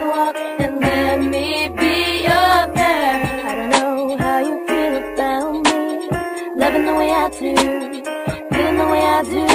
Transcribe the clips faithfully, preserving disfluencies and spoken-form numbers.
a walk and let me be your girl. I don't know how you feel about me, loving the way I do, feeling the way I do.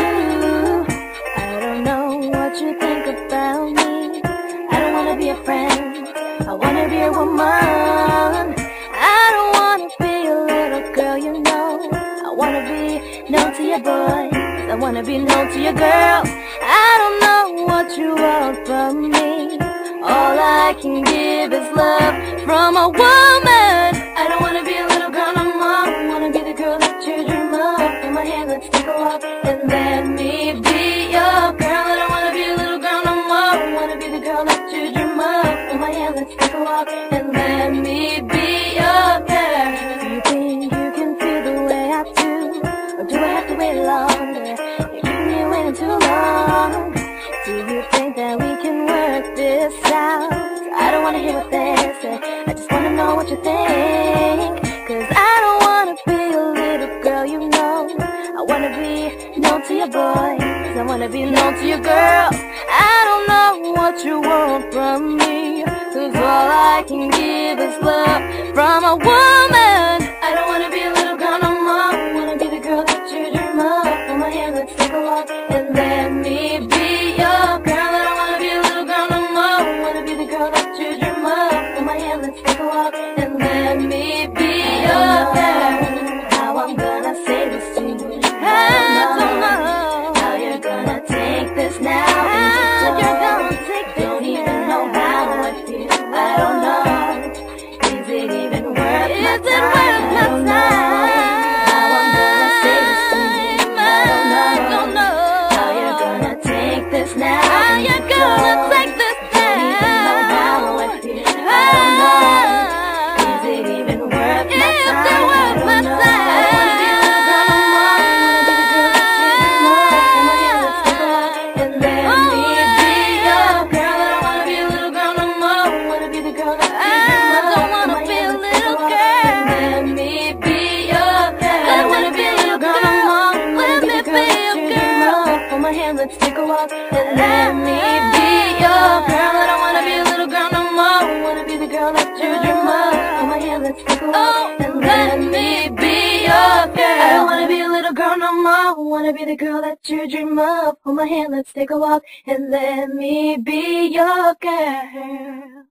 I don't know what you think about me. I don't wanna be a friend, I wanna be a woman. I don't wanna be a little girl, you know. I wanna be known to your boys, I wanna be known to your girls. I don't know what you want from me, all I can give is love from a woman. I don't wanna be a little girl no more, I wanna be the girl that you dream of. Hold my hand, let's take a walk and let me be your girl. I don't wanna be a little girl no more, I wanna be the girl that you dream of. Hold my hand, let's take a walk and let me be your girl. Do you think you can feel the way I do, or do I have to wait longer? You're keeping me waiting too long. Do you think that we can work this out? I don't wanna hear what they say, I just wanna know what you think. Cause I don't wanna be a little girl, you know. I wanna be known to your boys, I wanna be known to your girls. I don't know what you want from me, cause all I can give is love from a woman. I don't wanna be a little girl no more, I wanna be the girl that you dream of. Hold my hand, let's take a walk and let me be your girl. I don't wanna be a little girl no more, I wanna be the girl that you dream of. Hold my hand, let's take a walk and let me be your girl. How I'm gonna say this to you, I don't know how you're gonna take this now. How you're gonna take this, don't even know how I feel. I don't know, is it even worth my time? Is it worth my time? How I'm gonna say this to you, I don't know how you're gonna take this now. How you're gonna take this now? Don't even know how I feel. I don't know, is it even worth my time? Is it worth my time? Let's take a walk and let me be your girl. I don't wanna be a little girl no more, I wanna be the girl that you dream of. Hold my hand, let's take a walk and let me be your girl. I don't wanna be a little girl no more, I wanna be the girl that you dream of. Hold my hand, let's take a walk and let me be your girl.